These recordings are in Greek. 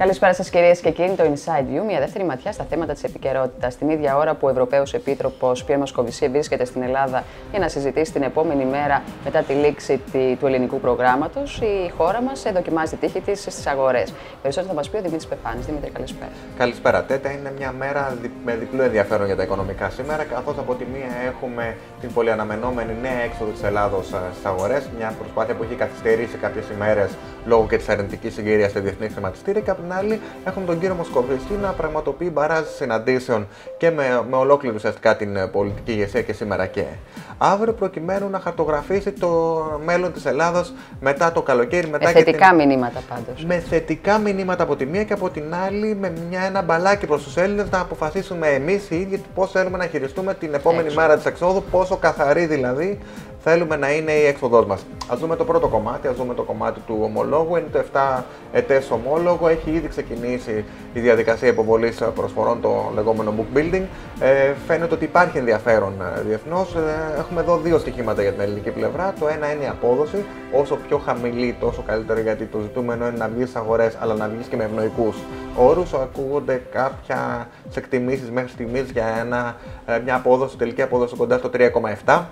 Καλησπέρα σας κυρίες και κύριοι. Το Inside You, μια δεύτερη ματιά στα θέματα της επικαιρότητας. Την ίδια ώρα που ο Ευρωπαίος Επίτροπος Πιέρ Μοσκοβισή βρίσκεται στην Ελλάδα για να συζητήσει την επόμενη μέρα μετά τη λήξη του ελληνικού προγράμματος, η χώρα μας δοκιμάζει τη τύχη της στις αγορές. Περισσότερο θα μας πει ο Δημήτρης Πεπάνης. Δημήτρη, καλησπέρα. Καλησπέρα, Τέτα. Είναι μια μέρα με διπλό ενδιαφέρον για τα οικονομικά σήμερα, καθώς από τη μία έχουμε την πολυαναμενόμενη νέα έξοδο της Ελλάδος στις αγορές, μια προσπάθεια που έχει καθυστερήσει κάποιες ημέρες λόγω και της αρνητικής συγκυρίας στη διεθνή χρηματιστήρια. Και από την άλλη, έχουμε τον κύριο Μοσκοβισή να πραγματοποιεί μπαράζ συναντήσεων και με ολόκληρη ουσιαστικά την πολιτική ηγεσία και σήμερα και αύριο, προκειμένου να χαρτογραφήσει το μέλλον της Ελλάδας μετά το καλοκαίρι. Με θετικά μηνύματα πάντως. Με θετικά μηνύματα από τη μία και από την άλλη, με ένα μπαλάκι προς τους Έλληνες να αποφασίσουμε εμείς οι ίδιοι πώς θέλουμε να χειριστούμε την επόμενη μέρα της εξόδου, πόσο καθαρή δηλαδή θέλουμε να είναι η έξοδός μας. Ας δούμε το πρώτο κομμάτι, ας δούμε το κομμάτι του ομολόγου. Είναι το 7 ετές ομόλογο. Έχει ήδη ξεκινήσει η διαδικασία υποβολής προσφορών, το λεγόμενο book building. Φαίνεται ότι υπάρχει ενδιαφέρον διεθνώς. Έχουμε εδώ δύο στοιχήματα για την ελληνική πλευρά. Το ένα είναι η απόδοση. Όσο πιο χαμηλή, τόσο καλύτερο, γιατί το ζητούμενο είναι να βγει στις αγορές, αλλά να βγει και με ευνοϊκούς όρους. Ακούγονται κάποια εκτιμήσεις μέχρι στιγμής για μια απόδοση, τελική απόδοση κοντά στο 3,7%.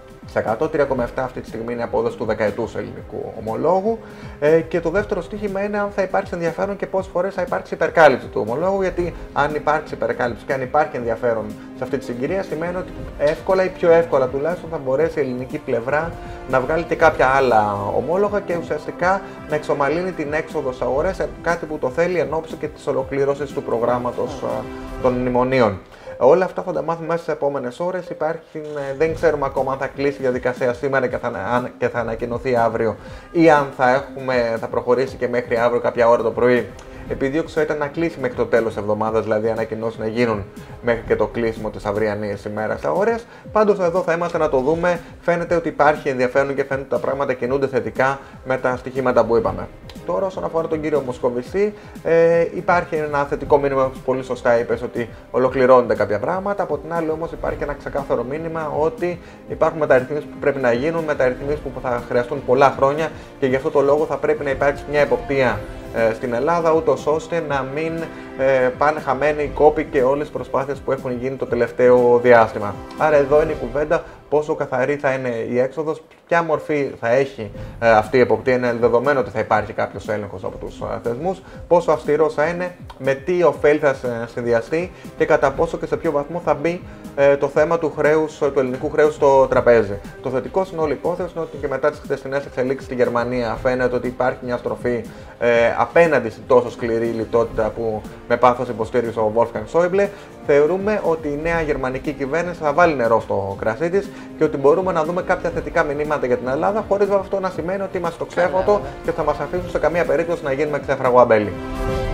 3,7 αυτή τη στιγμή είναι η απόδοση του δεκαετούς ελληνικού ομολόγου. Και το δεύτερο στοίχημα είναι αν θα υπάρξει ενδιαφέρον και πόσες φορές θα υπάρξει υπερκάλυψη του ομολόγου. Γιατί αν υπάρξει υπερκάλυψη και αν υπάρχει ενδιαφέρον σε αυτή τη συγκυρία, σημαίνει ότι εύκολα ή πιο εύκολα τουλάχιστον θα μπορέσει η ελληνική πλευρά να βγάλει και κάποια άλλα ομόλογα και ουσιαστικά να εξομαλύνει την έξοδο στις αγορές, κάτι που το θέλει εν ώψη και της ολοκλήρωσης του προγράμματος των μνημονίων. Όλα αυτά θα τα μάθουμε μέσα στις επόμενες ώρες. Δεν ξέρουμε ακόμα αν θα κλείσει η διαδικασία σήμερα και θα ανακοινωθεί αύριο ή αν θα προχωρήσει και μέχρι αύριο κάποια ώρα το πρωί. Επιδίωξα ήταν να κλείσει μέχρι το τέλος της εβδομάδας, δηλαδή ανακοινώσεις να γίνουν μέχρι και το κλείσιμο της αυριανής ημέρας αγορές. Πάντως εδώ θα είμαστε να το δούμε. Φαίνεται ότι υπάρχει ενδιαφέρον και φαίνεται ότι τα πράγματα κινούνται θετικά με τα στοιχήματα που είπαμε. Τώρα, όσον αφορά τον κύριο Μοσκοβισή, υπάρχει ένα θετικό μήνυμα που πολύ σωστά είπες ότι ολοκληρώνονται κάποια πράγματα. Από την άλλη, όμως, υπάρχει ένα ξεκάθαρο μήνυμα ότι υπάρχουν μεταρρυθμίσεις που πρέπει να γίνουν, μεταρρυθμίσεις που θα χρειαστούν πολλά χρόνια και γι' αυτό το λόγο θα πρέπει να υπάρξει μια εποπτεία στην Ελλάδα, ούτως ώστε να μην πάνε χαμένοι οι κόποι και όλες τις προσπάθειες που έχουν γίνει το τελευταίο διάστημα. Άρα εδώ είναι η κουβέντα, πόσο καθαρή θα είναι η έξοδος, ποια μορφή θα έχει αυτή η εποπτεία. Είναι δεδομένο ότι θα υπάρχει κάποιος έλεγχος από τους θεσμούς, πόσο αυστηρός θα είναι, με τι ωφέλη θα συνδυαστεί και κατά πόσο και σε ποιο βαθμό θα μπει το θέμα του ελληνικού χρέους στο τραπέζι. Το θετικό στην όλη υπόθεση είναι ότι και μετά τις χθεσινές εξελίξεις στη Γερμανία φαίνεται ότι υπάρχει μια στροφή απέναντι στην τόσο σκληρή λιτότητα που με πάθος υποστήριξε ο Wolfgang Schäuble. Θεωρούμε ότι η νέα γερμανική κυβέρνηση θα βάλει νερό στο κρασί της και ότι μπορούμε να δούμε κάποια θετικά μηνύματα για την Ελλάδα, χωρίς αυτό να σημαίνει ότι είμαστε στο ξέφωτο και θα μας αφήσουν σε καμία περίπτωση να γίνουμε ξέφραγο αμπέλι.